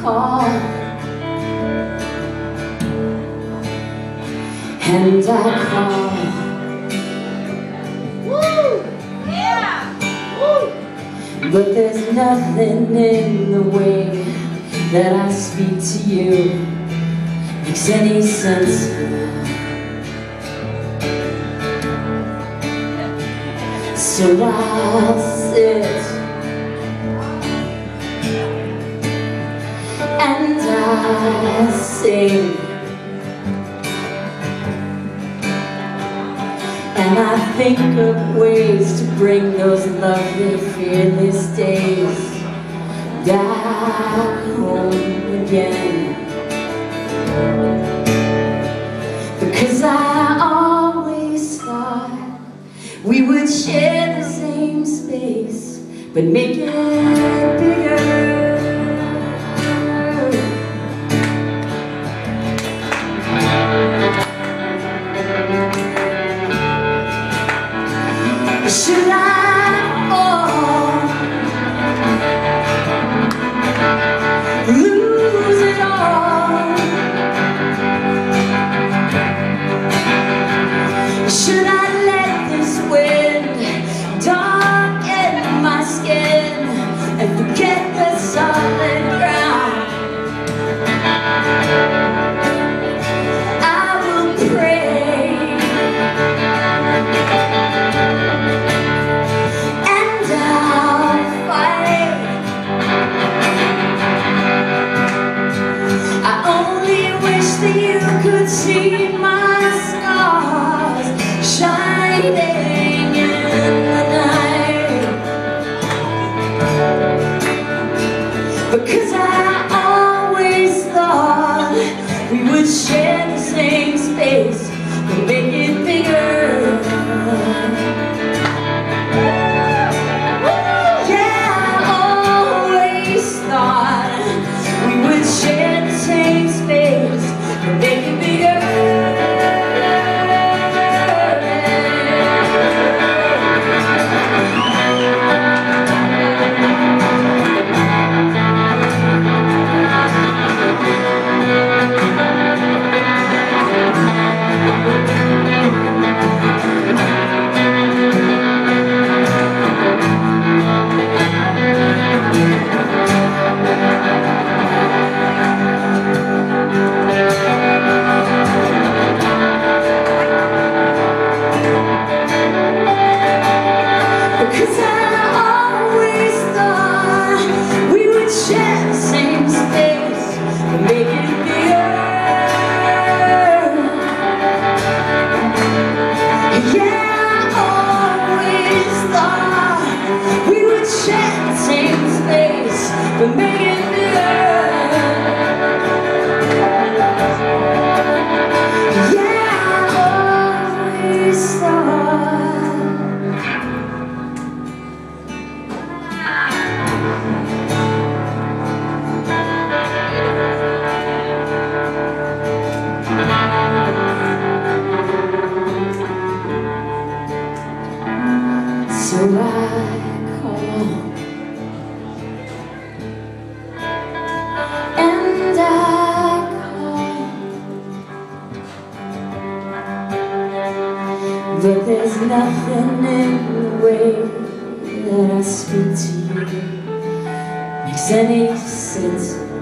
call, and I call. Woo! Yeah! Woo! But there's nothing in the way that I speak to you makes any sense. So I'll sit and I'll sing, and I think of ways to bring those lovely, fearless days back home again. Because I always thought we would share the same space, but make it bigger. Should I lose it all? Should I let this wind darken my skin and forget the solid ground? I will pray and I'll fight. I only wish that you could see my scars shining in the night, because I always thought we would share the same space and make it bigger. Yeah, I always thought we would share the same space and make it bigger. Because I always thought we would share the same space and make it bigger. Yeah, I always thought we would share the same space and make it bigger. Yeah, I always thought. So I call and I call, but there's nothing in the way that I speak to you makes any sense.